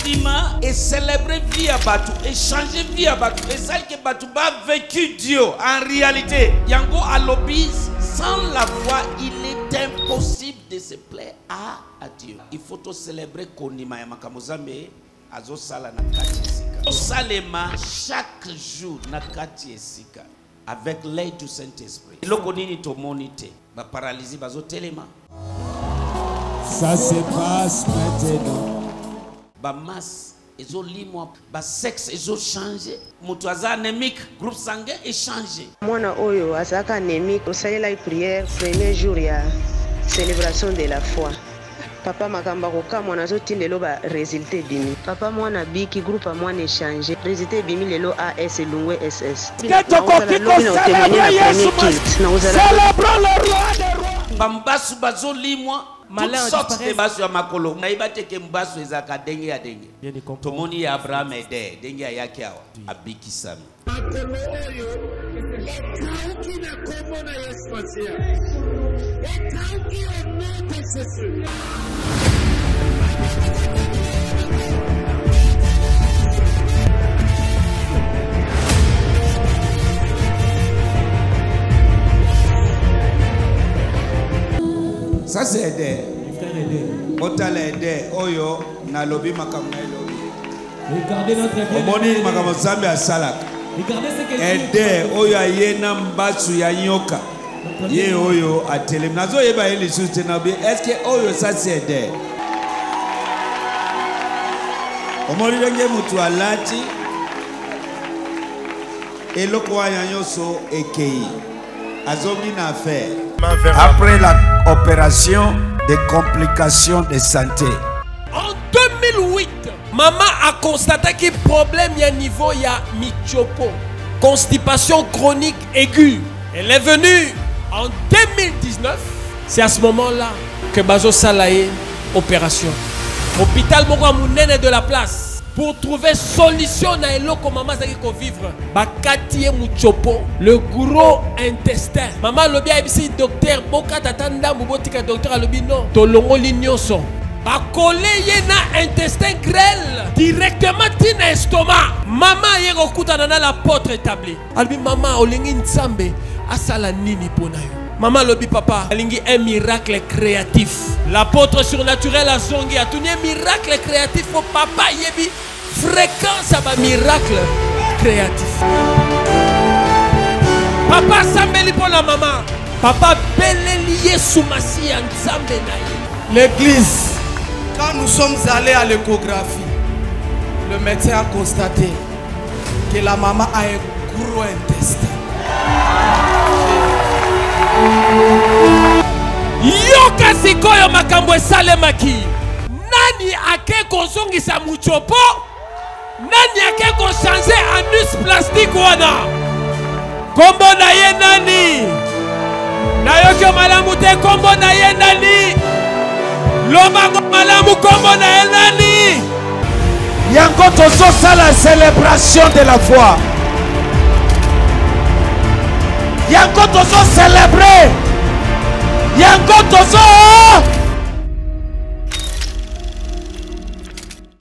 Ondima et célébrer vie à Batu, échanger vie à Batu. Et celle que Batu a vécu Dieu en réalité. Yango a lobby, sans la foi, il est impossible de se plaire à Dieu. Il faut tout célébrer Kondima et Makamozambe. Azo sala na kati esika. Salema chaque jour na kati esika avec l'aide du Saint-Esprit. Loko nini to monite ba paralysie bazo telema. Ça se passe maintenant. Ba masse ezo limwa ba sexe ezo changer. Mutu aza anémique, groupe sanguin est changé. Mwana oyo azaka anémique, osalela prière premier jour ya célébration de la foi. Papa makamba koka mwana zoti lelo ba résultat bimi. Papa mwana biki groupe a mwana échanger. Résultat bimi lelo AS Lungwe SS. Célébrons le roi des rois. Bambasu bazo limwa toutes sortes de basu ya makolo. Naiba teke mbasu ezaka denge ya denge. Tomoni ya Abraham ede denge ya yake awa abiki sami. Makolo oyo ekauki na kombo na Yesu Masia. Ekauki au nom de Jésus. Ça c'est aider. Otala aider oyo na lobi makamna lobi. Regardez notre bien. Omoni makamozambe asalaka. Regardez ce que aider oyo ayena mbasu ya nyoka. Ye oyo atelem. Nazo yeba eli juste na bi. Est-ce que oyo ça c'est aider? Omoni ndenge mutu alati eloko ya nyoso ekei. Azongi na affaire. Après l'opération, des complications de santé. En 2008, maman a constaté que problème y a niveau y a michopo, constipation chronique aiguë. Elle est venue en 2019. C'est à ce moment-là que Bazo Salaye opération. Hôpital Mounene de la place. Pour trouver solution na eloko maman zaki ko vivre bakati muchopo le gros intestin maman lobi abisi docteur boka tatanda mubotika docteur lobi non tolongo linyoso bakole ye na intestin grêle directement tina estomac maman ye kokutana na l'apôtre établi albi maman olingi nzambe asala nini pona yo maman lobi papa alingi un miracle créatif. L'apôtre surnaturel a zongi a tuni un miracle créatif pour papa yebi fréquence à un miracle créatif. Papa sambeli pour la maman. Papa belelié soumasi en nzambe na ye. L'église, quand nous sommes allés à l'échographie, le médecin a constaté que la maman a un gros intestin. Yoka sikoyo makambo esalemaki. Nani ake kozongisa muchopo? Nani ake ko changer anus plastique wana? Kombo na ye nani? Nayoki malamu te kombo na ye nani? Lobango malamu kombo na ye nani? Yango tozo sala célébration de la foi. Yango tozo célébrer. Yango tozo